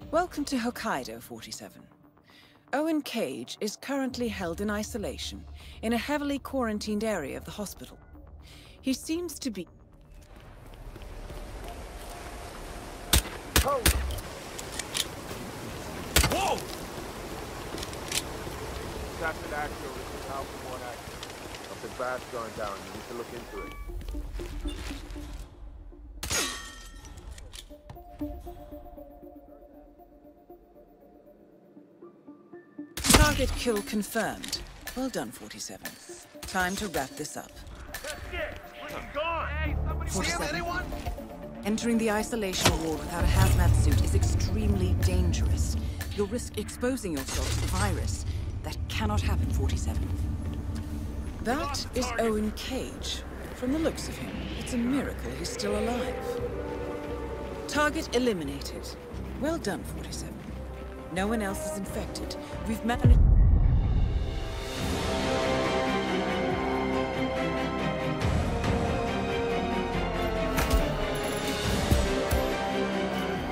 Welcome to Hokkaido, 47. Owen Cage is currently held in isolation in a heavily quarantined area of the hospital. He seems to be... Oh. Whoa! Captain Axel, this is Alpha 1 Axel. Something bad's going down. You need to look into it. Target kill confirmed. Well done, 47. Time to wrap this up. That's it! He's gone! Hey, somebody see him, anyone? Entering the isolation ward without a hazmat suit is extremely dangerous. You'll risk exposing yourself to the virus. That cannot happen, 47. That is Owen Cage. From the looks of him, it's a miracle he's still alive. Target eliminated. Well done, 47. No one else is infected. We've managed...